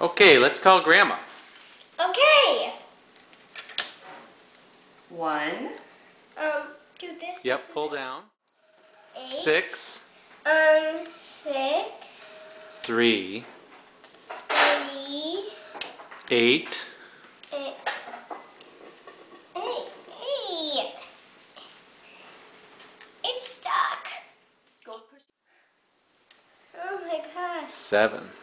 Okay, let's call Grandma. Okay. 1. Do this. Yep, pull down. 8. 6. 6. 3. 3. 8. 8. 8. It's stuck. Go push. Oh my gosh. 7.